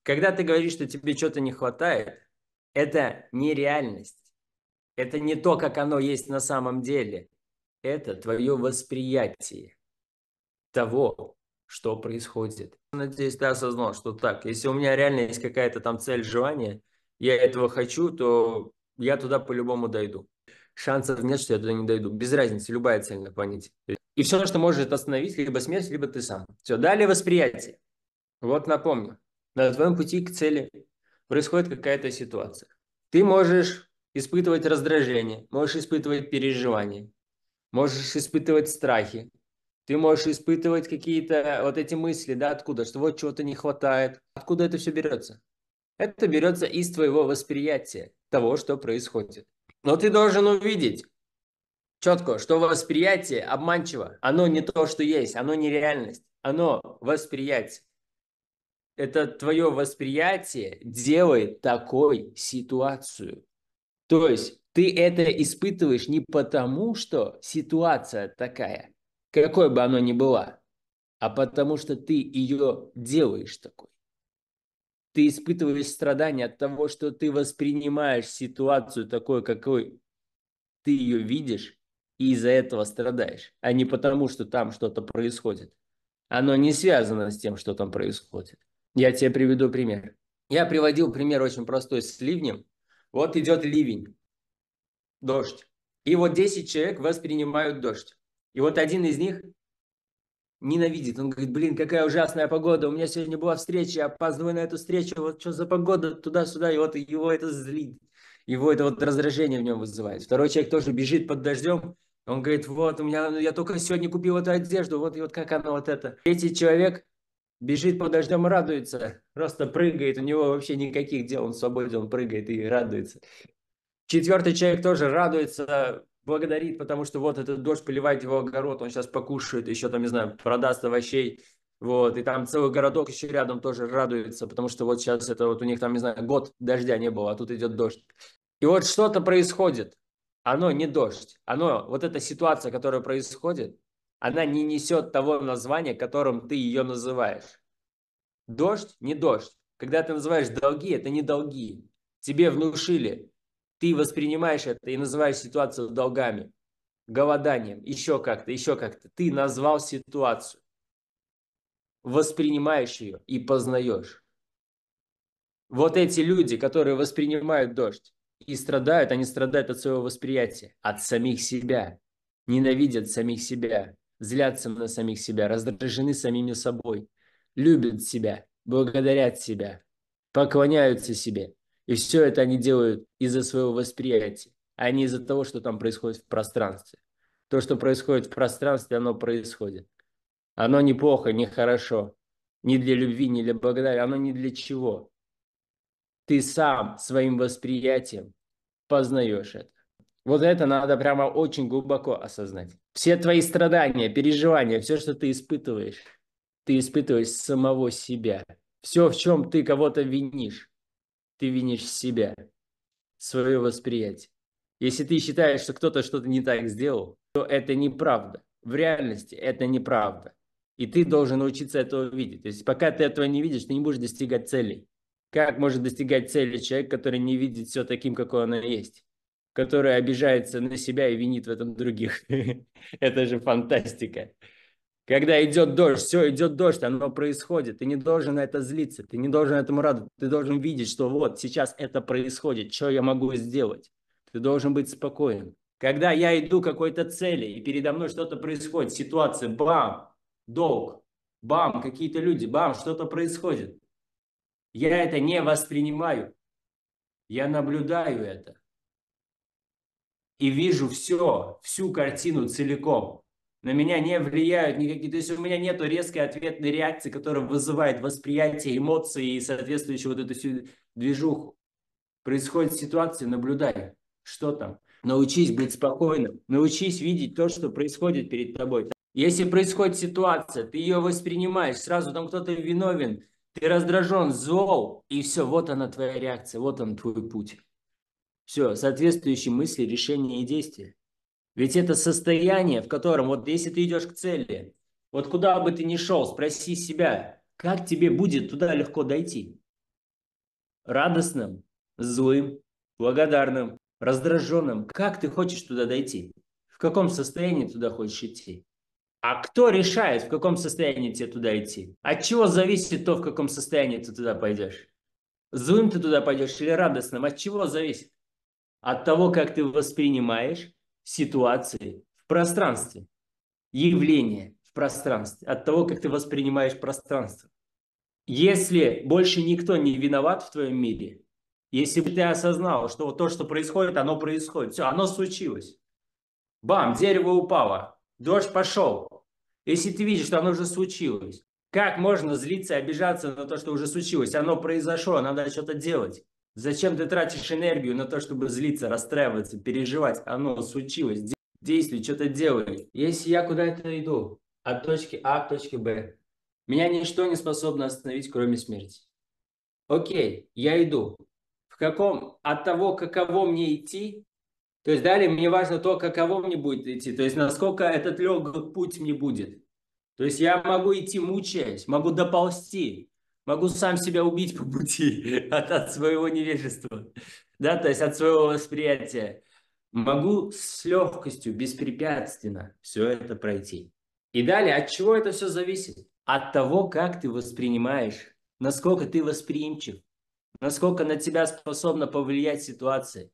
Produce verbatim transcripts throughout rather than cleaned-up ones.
Когда ты говоришь, что тебе что-то не хватает, это не реальность. Это не то, как оно есть на самом деле. Это твое восприятие того, что происходит. Надеюсь, ты осознал, что так, если у меня реально есть какая-то там цель, желание, я этого хочу, то я туда по-любому дойду. Шансов нет, что я туда не дойду. Без разницы, любая цель на планете. И все, что может остановить, либо смерть, либо ты сам. Все, далее восприятие. Вот напомню, на твоем пути к цели происходит какая-то ситуация. Ты можешь испытывать раздражение, можешь испытывать переживания, можешь испытывать страхи, ты можешь испытывать какие-то вот эти мысли, да, откуда, что вот чего-то не хватает. Откуда это все берется? Это берется из твоего восприятия того, что происходит. Но ты должен увидеть четко, что восприятие обманчиво. Оно не то, что есть, оно не реальность, оно восприятие. Это твое восприятие делает такой ситуацию. То есть ты это испытываешь не потому, что ситуация такая, какой бы она ни была, а потому что ты ее делаешь такой. Ты испытываешь страдания от того, что ты воспринимаешь ситуацию такой, какой ты ее видишь, и из-за этого страдаешь, а не потому, что там что-то происходит. Оно не связано с тем, что там происходит. Я тебе приведу пример. Я приводил пример очень простой с ливнем. Вот идет ливень, дождь. И вот десять человек воспринимают дождь. И вот один из них ненавидит. Он говорит, блин, какая ужасная погода. У меня сегодня была встреча, я опаздываю на эту встречу. Вот что за погода туда-сюда. И вот его это злит. Его это вот раздражение в нем вызывает. Второй человек тоже бежит под дождем. Он говорит, вот, у меня, я только сегодня купил эту одежду. Вот, и вот как она вот это. Третий человек бежит под дождем и радуется. Просто прыгает. У него вообще никаких дел. Он свободен, он прыгает и радуется. Четвертый человек тоже радуется, благодарит, потому что вот этот дождь поливает его огород, он сейчас покушает, еще там, не знаю, продаст овощей. Вот, и там целый городок еще рядом тоже радуется, потому что вот сейчас это вот у них там, не знаю, год дождя не было, а тут идет дождь. И вот что-то происходит. Оно не дождь. Оно, вот эта ситуация, которая происходит, она не несет того названия, которым ты ее называешь. Дождь не дождь. Когда ты называешь долги, это не долги. Тебе внушили. Ты воспринимаешь это и называешь ситуацию долгами, голоданием, еще как-то, еще как-то. Ты назвал ситуацию, воспринимаешь ее и познаешь. Вот эти люди, которые воспринимают дождь и страдают, они страдают от своего восприятия, от самих себя, ненавидят самих себя, злятся на самих себя, раздражены самими собой, любят себя, благодарят себя, поклоняются себе. И все это они делают из-за своего восприятия, а не из-за того, что там происходит в пространстве. То, что происходит в пространстве, оно происходит. Оно неплохо, не хорошо. Ни для любви, ни для благодарения. Оно ни для чего. Ты сам своим восприятием познаешь это. Вот это надо прямо очень глубоко осознать. Все твои страдания, переживания, все, что ты испытываешь, ты испытываешь самого себя. Все, в чем ты кого-то винишь, ты винишь себя, свое восприятие. Если ты считаешь, что кто-то что-то не так сделал, то это неправда. В реальности это неправда. И ты должен научиться этого видеть. То есть пока ты этого не видишь, ты не будешь достигать целей. Как может достигать цели человек, который не видит все таким, какой оно есть? Который обижается на себя и винит в этом других. Это же фантастика. Когда идет дождь, все, идет дождь, оно происходит. Ты не должен на это злиться, ты не должен этому радоваться. Ты должен видеть, что вот сейчас это происходит, что я могу сделать. Ты должен быть спокоен. Когда я иду к какой-то цели, и передо мной что-то происходит, ситуация, бам, долг, бам, какие-то люди, бам, что-то происходит. Я это не воспринимаю, я наблюдаю это и вижу все, всю картину целиком. На меня не влияют никакие... То есть у меня нет резкой ответной реакции, которая вызывает восприятие, эмоции и соответствующую вот эту всю движуху. Происходит ситуация, наблюдай, что там. Научись быть спокойным, научись видеть то, что происходит перед тобой. Если происходит ситуация, ты ее воспринимаешь, сразу там кто-то виновен, ты раздражен, зол, и все, вот она твоя реакция, вот он твой путь. Все, соответствующие мысли, решения и действия. Ведь это состояние, в котором, вот если ты идешь к цели, вот куда бы ты ни шел, спроси себя, как тебе будет туда легко дойти? Радостным, злым, благодарным, раздраженным. Как ты хочешь туда дойти? В каком состоянии туда хочешь идти? А кто решает, в каком состоянии тебе туда идти? От чего зависит то, в каком состоянии ты туда пойдешь? Злым ты туда пойдешь или радостным? От чего зависит? От того, как ты воспринимаешь ситуации в пространстве, явления в пространстве, от того, как ты воспринимаешь пространство. Если больше никто не виноват в твоем мире, если бы ты осознал, что вот то, что происходит, оно происходит, все, оно случилось. Бам, дерево упало, дождь пошел. Если ты видишь, что оно уже случилось, как можно злиться, обижаться на то, что уже случилось? Оно произошло, надо что-то делать. Зачем ты тратишь энергию на то, чтобы злиться, расстраиваться, переживать? Оно случилось, действуй, что-то делай. Если я куда-то иду от точки А к точке Б, меня ничто не способно остановить, кроме смерти. Окей, я иду. В каком, от того, каково мне идти, то есть далее мне важно то, каково мне будет идти, то есть насколько этот легкий путь мне будет. То есть я могу идти мучаясь, могу доползти, могу сам себя убить по пути от, от своего невежества, да, то есть от своего восприятия. Могу с легкостью, беспрепятственно все это пройти. И далее, от чего это все зависит? От того, как ты воспринимаешь, насколько ты восприимчив, насколько на тебя способна повлиять ситуация.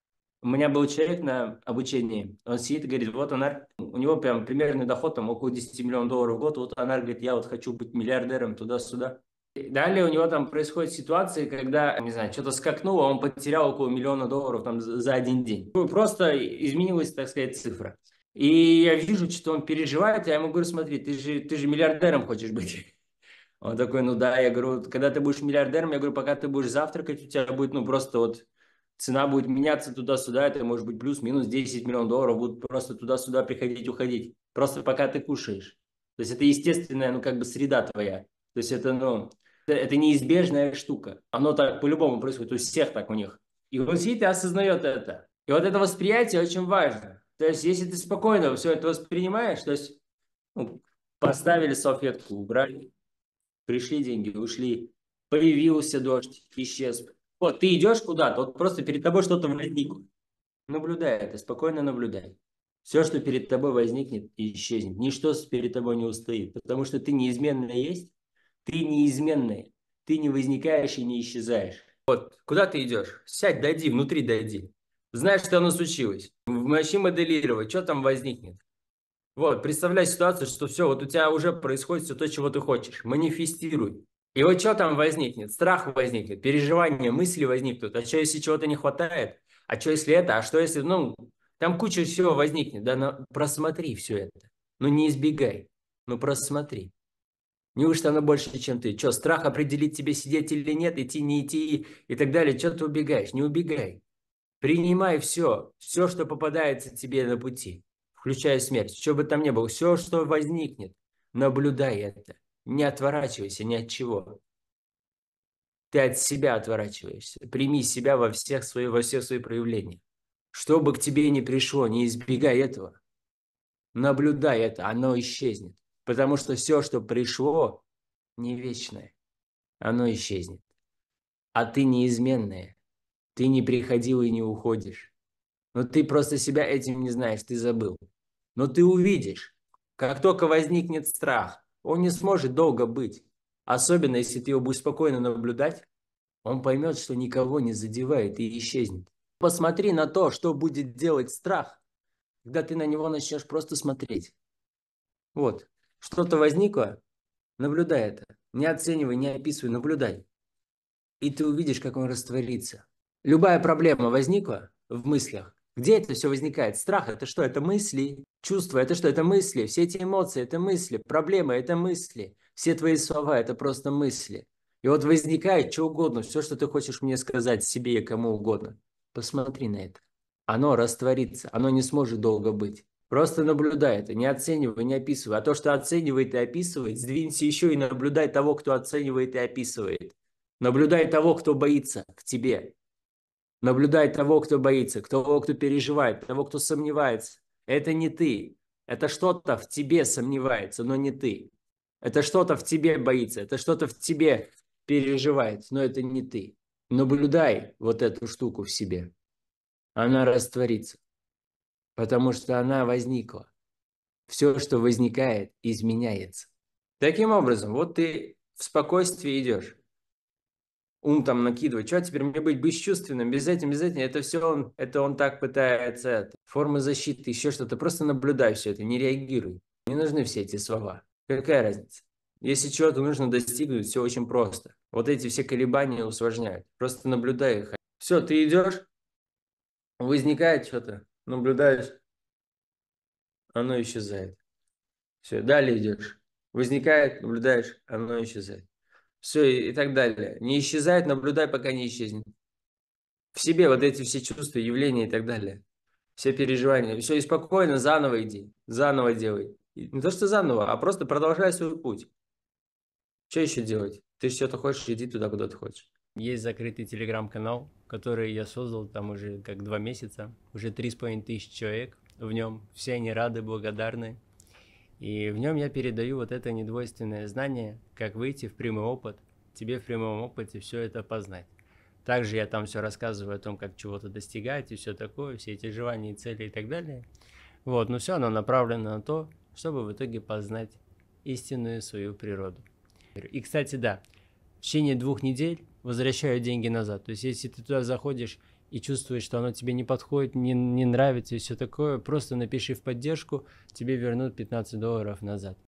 У меня был человек на обучении, он сидит и говорит, вот Анар, у него прям примерный доход там около десять миллионов долларов в год, вот Анар говорит, я вот хочу быть миллиардером туда-сюда. И далее у него там происходят ситуации, когда, не знаю, что-то скакнуло, он потерял около миллиона долларов там за один день. Ну, просто изменилась, так сказать, цифра. И я вижу, что он переживает, я ему говорю, смотри, ты же, ты же миллиардером хочешь быть. Он такой, ну да, я говорю, когда ты будешь миллиардером, я говорю, пока ты будешь завтракать, у тебя будет, ну, просто вот цена будет меняться туда-сюда, это может быть плюс-минус десять миллионов долларов, будут просто туда-сюда приходить, уходить. Просто пока ты кушаешь. То есть это естественная, ну, как бы среда твоя. То есть это, ну, это, это неизбежная штука. Оно так по-любому происходит, у всех так у них. И он сидит и осознает это. И вот это восприятие очень важно. То есть если ты спокойно все это воспринимаешь, то есть ну, поставили салфетку, убрали, пришли деньги, ушли, появился дождь, исчез. Вот ты идешь куда-то, вот просто перед тобой что-то возникло. Наблюдай это, спокойно наблюдай. Все, что перед тобой возникнет и исчезнет, ничто перед тобой не устоит, потому что ты неизменная есть, ты неизменная, ты не возникаешь и не исчезаешь. Вот, куда ты идешь? Сядь, дойди, внутри дойди. Знаешь, что оно случилось. Начни моделировать, что там возникнет. Вот, представляй ситуацию, что все, вот у тебя уже происходит все то, чего ты хочешь. Манифестируй. И вот что там возникнет? Страх возникнет, переживания, мысли возникнут. А что, если чего-то не хватает? А что, если это? А что, если, ну, там куча всего возникнет. Да, но просмотри все это. Ну, не избегай. Ну, просмотри. Неужто оно больше, чем ты? Что, страх определить тебе, сидеть или нет, идти, не идти и так далее? Что ты убегаешь? Не убегай. Принимай все, все, что попадается тебе на пути, включая смерть, что бы там ни было, все, что возникнет, наблюдай это. Не отворачивайся ни от чего. Ты от себя отворачиваешься. Прими себя во всех своих, во всех своих проявлениях. Что бы к тебе ни пришло, не избегай этого. Наблюдай это, оно исчезнет. Потому что все, что пришло, не вечное. Оно исчезнет. А ты неизменная. Ты не приходил и не уходишь. Но ты просто себя этим не знаешь, ты забыл. Но ты увидишь, как только возникнет страх, он не сможет долго быть. Особенно, если ты его будешь спокойно наблюдать, он поймет, что никого не задевает и исчезнет. Посмотри на то, что будет делать страх, когда ты на него начнешь просто смотреть. Вот, что-то возникло, наблюдай это. Не оценивай, не описывай, наблюдай. И ты увидишь, как он растворится. Любая проблема возникла в мыслях. Где это все возникает? Страх – это что? Это мысли. Чувства – это что? Это мысли. Все эти эмоции – это мысли. Проблемы – это мысли. Все твои слова – это просто мысли. И вот возникает что угодно, все, что ты хочешь мне сказать себе и кому угодно. Посмотри на это. Оно растворится, оно не сможет долго быть. Просто наблюдай это, не оценивай, не описывай. А то, что оценивает и описывает, сдвинься еще и наблюдай того, кто оценивает и описывает. Наблюдай того, кто боится к тебе. Наблюдай того, кто боится, того, кто переживает, того, кто сомневается. Это не ты. Это что-то в тебе сомневается, но не ты. Это что-то в тебе боится, это что-то в тебе переживает, но это не ты. Наблюдай вот эту штуку в себе. Она растворится, потому что она возникла. Все, что возникает, изменяется. Таким образом, вот ты в спокойствии идешь. Ум там накидывает. Что теперь мне быть бесчувственным, без этим, без этим? Это все он, это он так пытается. Это, формы защиты, еще что-то. Просто наблюдай все это, не реагируй. Не нужны все эти слова. Какая разница? Если чего-то нужно достигнуть, все очень просто. Вот эти все колебания усложняют. Просто наблюдай их. Все, ты идешь, возникает что-то, наблюдаешь, оно исчезает. Все, далее идешь. Возникает, наблюдаешь, оно исчезает. Все, и, и так далее. Не исчезает, наблюдай, пока не исчезнет. В себе вот эти все чувства, явления и так далее. Все переживания. Все, и спокойно заново иди, заново делай. И не то, что заново, а просто продолжай свой путь. Что еще делать? Ты что-то хочешь, иди туда, куда ты хочешь. Есть закрытый телеграм-канал, который я создал там уже как два месяца. Уже три с половиной тысячи человек в нем. Все они рады, благодарны. И в нем я передаю вот это недвойственное знание, как выйти в прямой опыт, тебе в прямом опыте все это познать. Также я там все рассказываю о том, как чего-то достигать и все такое, все эти желания, цели и так далее. Вот, но все оно направлено на то, чтобы в итоге познать истинную свою природу. И, кстати, да, в течение двух недель возвращаю деньги назад. То есть, если ты туда заходишь и чувствуешь, что оно тебе не подходит, не, не нравится и все такое, просто напиши в поддержку, тебе вернут пятнадцать долларов назад.